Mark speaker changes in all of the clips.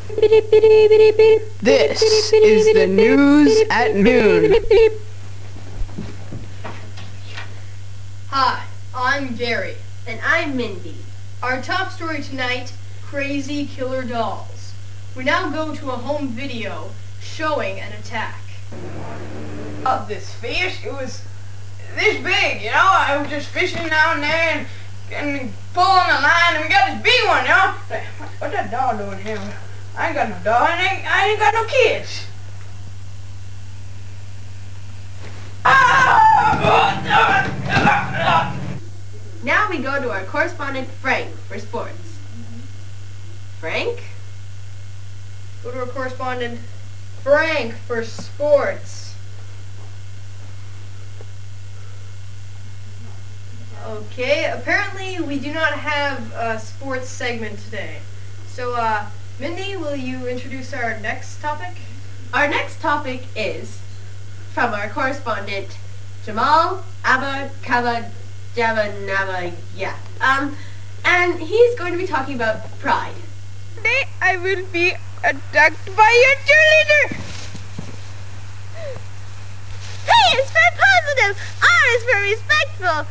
Speaker 1: This is the news at noon.
Speaker 2: Hi, I'm Gary.
Speaker 3: And I'm Mindy.
Speaker 2: Our top story tonight, crazy killer dolls. We now go to a home video showing an attack.
Speaker 1: This fish, it was this big, you know. I was just fishing down there and pulling the line, and we got this big one, you know. What's that dog doing here? I ain't got no dog, and I ain't got no kids.
Speaker 3: Now we go to our correspondent Frank for sports. Frank?
Speaker 2: Go to our correspondent Frank for sports. Okay, apparently we do not have a sports segment today. So, Mindy, will you introduce our next topic?
Speaker 3: Our next topic is from our correspondent Jamal Abba Kaba Java Nava yeah. And he's going to be talking about pride.
Speaker 1: Today I will be attacked by a cheerleader.
Speaker 3: P is for positive, R is for respectful.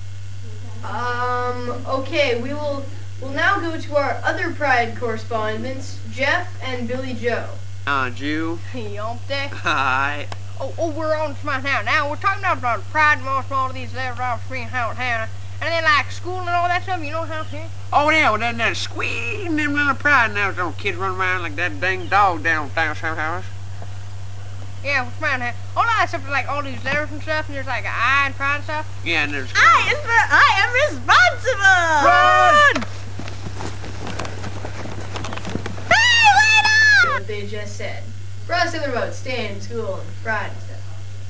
Speaker 2: Okay, we'll now go to our other Pride correspondents, Jeff and Billy Joe.
Speaker 4: Jew.
Speaker 5: Yumpty.
Speaker 4: Hi.
Speaker 5: Oh, we're on to my town. Now, we're talking about Pride and all of these letters off screen how town. And then, like, school and all that stuff, you know how to?
Speaker 4: Oh, yeah, well, that squeezing them little pride now. Those kids run around like that dang dog down house.
Speaker 5: Yeah, what's my town? All that stuff, like, all these letters and stuff, and there's, like, an I and Pride and stuff.
Speaker 4: Yeah, and there's...
Speaker 3: I is for I am responsible.
Speaker 4: Run!
Speaker 3: Hey, wait up!
Speaker 2: What they just said. Brought us about staying in school and Pride and stuff.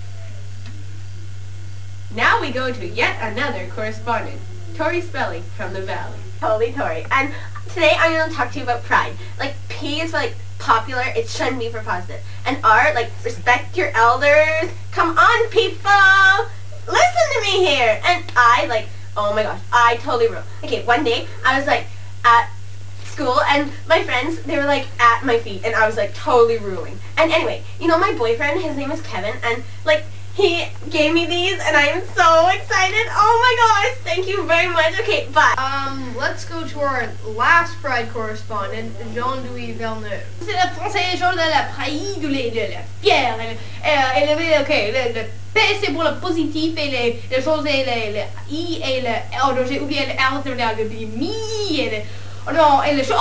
Speaker 3: Now we go to yet another correspondent, Tori Spelling from the Valley. Totally, Tori. And today I'm going to talk to you about pride. Like, P is for, like, popular. It shouldn't be for positive. And R, like, respect your elders. Come on, people. Listen to me here. And I, like, oh my gosh, I totally rule. Okay, one day I was, like, at school, and my friends, they were, like, at my feet, and I was, like, totally ruling. And anyway, you know my boyfriend, his name is Kevin, and, like, he gave me these, and I am so excited. Oh my gosh, thank you very much. Okay, bye.
Speaker 2: Let's go to our last Pride correspondent, Jean-Louis Villeneuve.
Speaker 6: C'est le français genre de la P.R.I.D.E ou la fière. Le P c'est pour le positif et les choses et le I et le R, j'ai oublié le R, le mi et le oh non et le D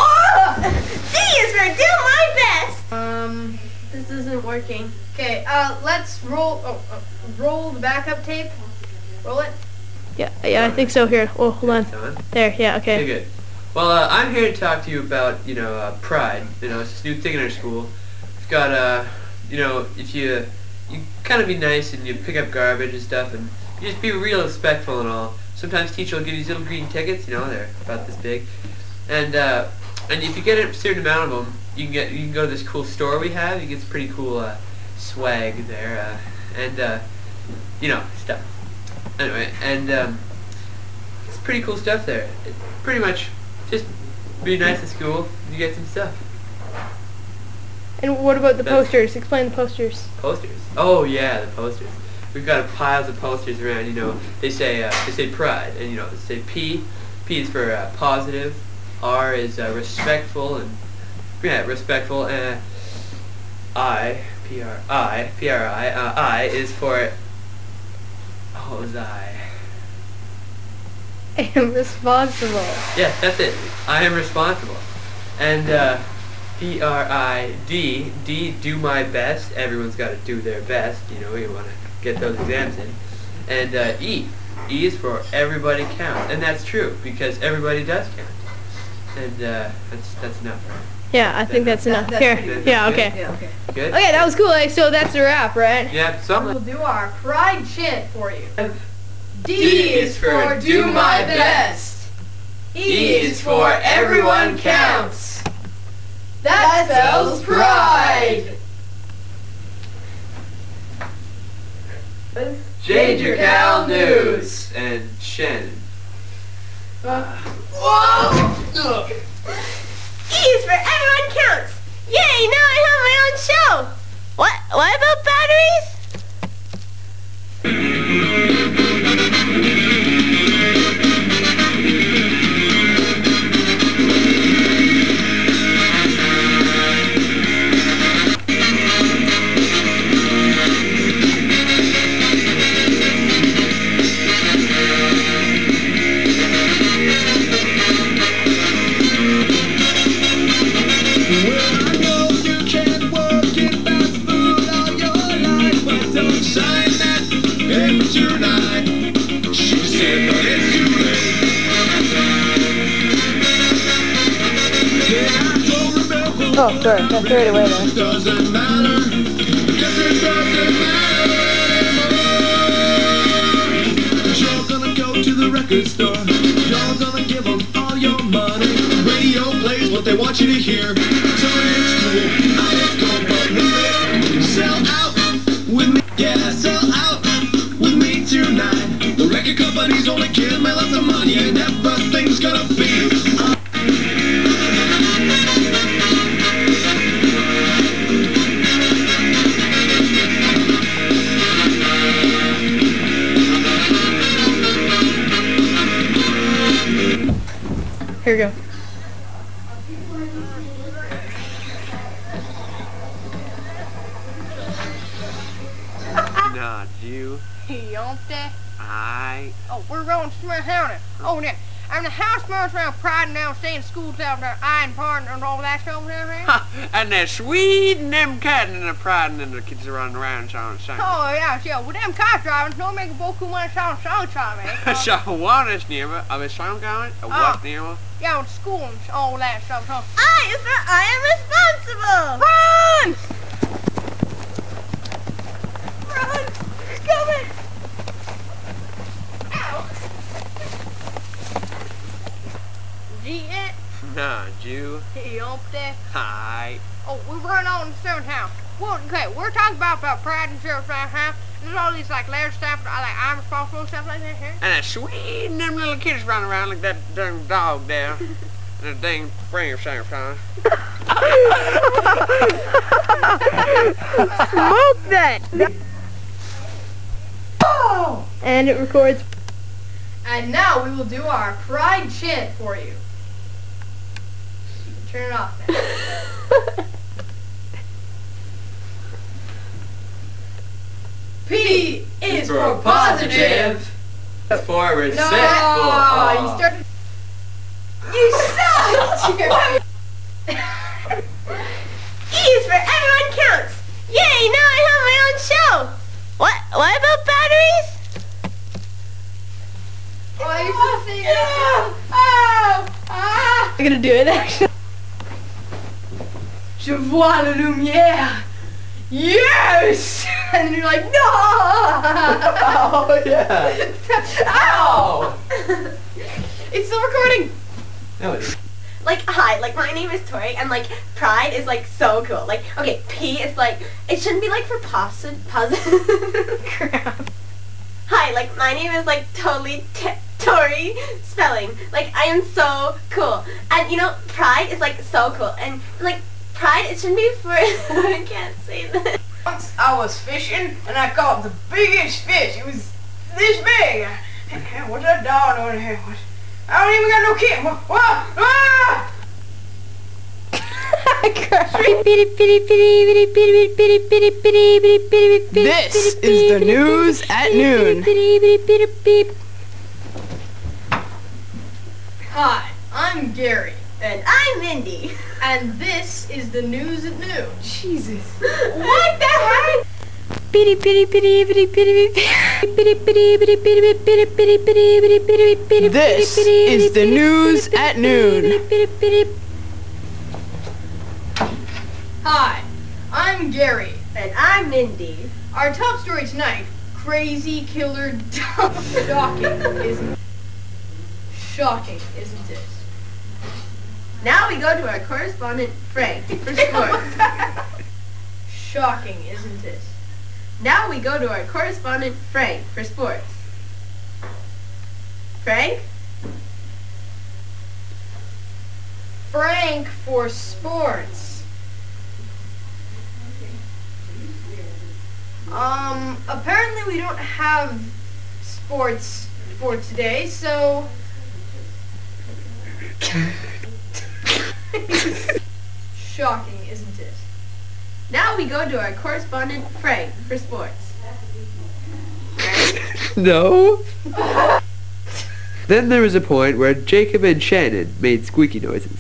Speaker 3: is for do my best. This isn't working.
Speaker 2: Okay, let's roll the backup tape. Roll it.
Speaker 7: Yeah, I think so. Here, oh, hold on. There, yeah, okay.
Speaker 4: Okay, good. Well, I'm here to talk to you about, pride. You know, it's this new thing in our school. We've got, if you kind of be nice and you pick up garbage and stuff, and you just be real respectful and all. Sometimes teacher will give you these little green tickets. You know, they're about this big, and if you get a certain amount of them, you can go to this cool store we have. You get some pretty cool swag there, and stuff. Anyway, and it's pretty cool stuff there. It pretty much just be nice at school. You get some stuff.
Speaker 7: And what about the posters? Explain the posters.
Speaker 4: Posters? Oh yeah, the posters. We've got piles of posters around. You know, they say pride, and they say P. P is for positive. R is respectful, and respectful. And I, P.R.I.E, I is for I
Speaker 7: am responsible.
Speaker 4: Yeah, that's it. I am responsible. And P.R.I.D, D, do my best. Everyone's got to do their best. You know, you want to get those exams in. And E is for everybody counts. And that's true, because everybody does count. And that's enough, right?
Speaker 7: Yeah, I think that's enough. Here. Yeah, okay.
Speaker 2: Yeah, okay.
Speaker 4: Good?
Speaker 7: Okay, that was cool. So that's a wrap, right?
Speaker 4: Yeah,
Speaker 2: We'll do our Pride chant for you.
Speaker 4: D is for do my best. E is for everyone counts.
Speaker 2: That spells pride.
Speaker 4: Ginger Cal News and Shannon.
Speaker 3: Whoa! E is for everyone counts. What about batteries?
Speaker 7: Oh, sorry. I threw it away there.
Speaker 8: Doesn't matter. Yes, it doesn't matter anymore. You're gonna go to the record store. You're gonna give them all your money. Radio plays what they want you to hear. So it's cool. I just go but sell out with me. Yeah, sell out with me tonight. The record companies only give me lots of money and everything's gonna be
Speaker 7: Here we go.
Speaker 9: Nah, you.
Speaker 5: Yumpty.
Speaker 9: Oh,
Speaker 5: we're going to Smith County. Oh, yeah. And the house burns around Pride and now staying in schools out there, iron part and all that stuff down here.
Speaker 9: and they're sweet and them cats and the Pride and then the kids are running around and singing.
Speaker 5: Oh, yeah, yeah. With them car driving, no make a boku money song time, eh?
Speaker 9: So what is near? Are we song going? What near?
Speaker 5: Yeah, with school and all that stuff, huh?
Speaker 3: I am responsible!
Speaker 5: Run!
Speaker 3: Run! He's coming!
Speaker 5: It?
Speaker 9: Nah, you.
Speaker 5: Yumpty.
Speaker 9: Hi.
Speaker 5: Oh, we run on to Seventh House. Well, okay, we're talking about Pride and Seventh House. There's all these like letter stuff, like I'm responsible stuff like that here.
Speaker 9: And they're sweet and them little kids running around like that dang dog there. And a dang friend same time.
Speaker 7: Smoke that!
Speaker 2: Oh!
Speaker 7: And it records.
Speaker 2: And now we will do our Pride chant for you. Turn it off now. P is for positive.
Speaker 4: For respectful.
Speaker 2: No, you started. You suck!
Speaker 3: E is for everyone counts. Yay, now I have my own show. What about batteries?
Speaker 2: Oh, you're supposed to say that.
Speaker 7: I'm gonna do it actually.
Speaker 2: Je vois la lumière. Yes! And then you're like, no!
Speaker 4: Oh yeah.
Speaker 2: Ow! It's still recording.
Speaker 4: No, it
Speaker 3: Like, hi, like, my name is Tori, and, like, Pride is, like, so cool. Like, okay, P is, like, it shouldn't be, like, for positive crap. Hi, like, my name is, like, totally Tori spelling. Like, I am so cool. And, you know, Pride is, like, so cool. And, like, Pride, it shouldn't be for, I can't say that.
Speaker 1: Once I was fishing and I caught the biggest fish. It was this big. What's that dog doing here? I don't even got no kid.
Speaker 7: This is the news at noon.
Speaker 2: Hi, I'm Gary.
Speaker 3: And I'm Mindy.
Speaker 2: And this is the news at noon.
Speaker 7: Jesus.
Speaker 3: What the heck?
Speaker 7: This is the news at noon.
Speaker 2: Hi, I'm Gary.
Speaker 3: And I'm Mindy.
Speaker 2: Our top story tonight, crazy killer dog. Shocking, isn't it?
Speaker 3: Now we go to our correspondent, Frank, for sports.
Speaker 2: Shocking, isn't it?
Speaker 3: Now we go to our correspondent, Frank, for sports. Frank?
Speaker 2: Frank for sports. Apparently we don't have sports for today, so... Shocking, isn't it?
Speaker 3: Now we go to our correspondent, Frank, for sports.
Speaker 4: No. Then there was a point where Jacob and Shannon made squeaky noises.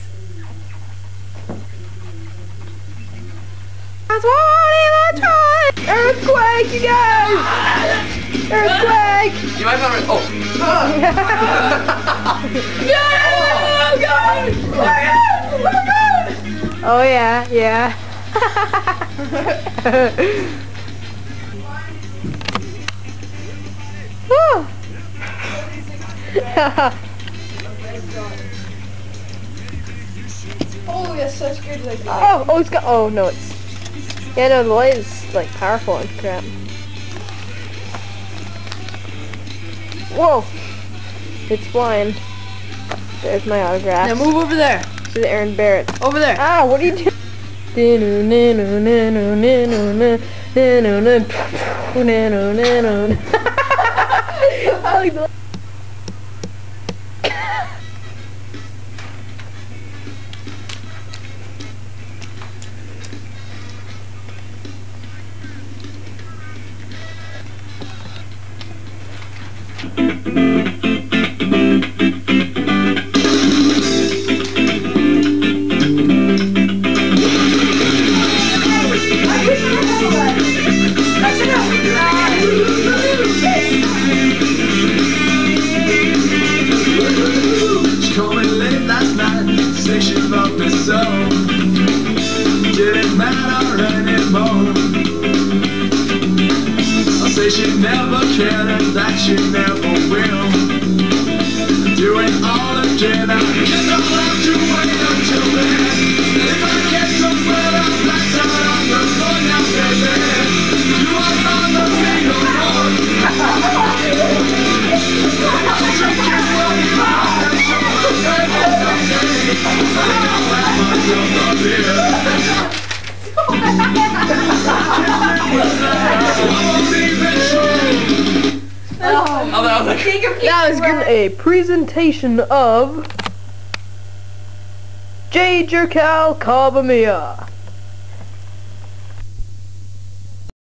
Speaker 7: Earthquake, you guys! Earthquake!
Speaker 4: You might want to... Oh.
Speaker 7: Oh yeah, yeah. Woo!
Speaker 2: Oh, yes, such good like
Speaker 7: Oh, it's got. Oh no, it's. Yeah, no, the light is like powerful and crap. Whoa! It's flying. There's my autograph.
Speaker 1: Now move over there.
Speaker 7: To the Aaron Barrett.
Speaker 1: Over there.
Speaker 7: Ah, what are you doing? I like the
Speaker 8: Coming late last night, station up his soul. Didn't matter anymore. I say she never cared and that she never will. Doing all again, I guess I'll have to wait until then. If I get somewhere, I'll blast out on the floor now, baby. You are on the main road.
Speaker 7: That was a presentation of J. Jerkal Kabamiya.